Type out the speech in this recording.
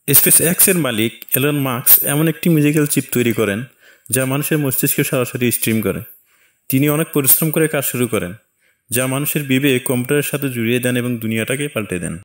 Space এক্সের মালিক Elon Musk এমন একটি মিউজিক্যাল চিপ তৈরি করেন যা মানুষের মস্তিষ্কে সরাসরি স্ট্রিম করে। তিনি অনেক পরিশ্রম করে কাজ শুরু করেন, যা মানুষের বিবেক কম্পিউটারের সাথে জুড়িয়ে দেন এবং দুনিয়াটাকে পাল্টে দেন।